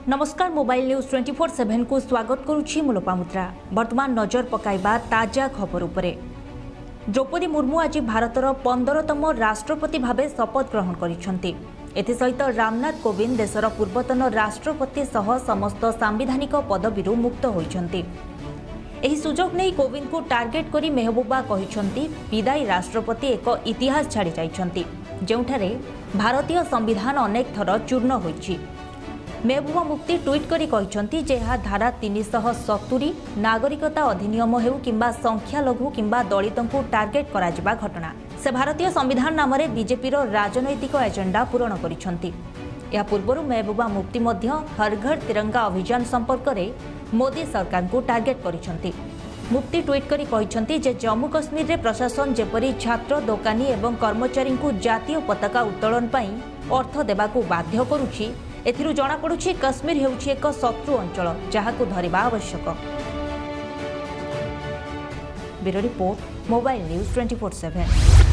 नमस्कार mobile news 24/7 को स्वागत करुछि मुलोपामुद्रा। वर्तमान नजर पकाइबा ताजा खबर उपरे। द्रौपदी मुर्मू आज भारतर 15तम राष्ट्रपति भावे शपथ ग्रहण करिसंती। एथिसहित रामनाथ कोविंद देशर पूर्वतन राष्ट्रपति सह समस्त सांविधानिक पदवीरु मुक्त होइछंती। एही सुजोग नै कोविंद को टार्गेट करी मेहबूबा कहिसंती विदायी राष्ट्रपति एक इतिहास छाड़ी जाइछंती, जेउठारे भारतीय संविधान अनेक थर चूर्ण होइछि। मेहबूबा मुफ्ती ट्वीट करी कहिसंती जे धारा 370 नागरिकता अधिनियम हेउ किंबा संख्यालघु किंबा दलितंकु टार्गेट करा जिबा घटना। से भारतीय संविधान नाम रे बीजेपी रो राजनैतिक एजेंडा पूरण करिसंती। या पूर्वरु मेहबूबा मुफ्ती मध्य हर घर तिरंगा अभियान संपर्क रे मोदी सरकार को टार्गेट करिसंती। मुफ्ती ट्वीट करी कहिसंती जे जम्मू कश्मीर रे प्रशासन जेपरी छात्र दोकानी एवं कर्मचारी को जातीय पताका उत्तोलन पई अर्थ देबाकू बाध्य करूछि। एथिरु जणा पडुछि कश्मीर हेउछि एक शत्रु अंचल जहाकू धरिबा आवश्यक। Bureau report mobile news 24/7।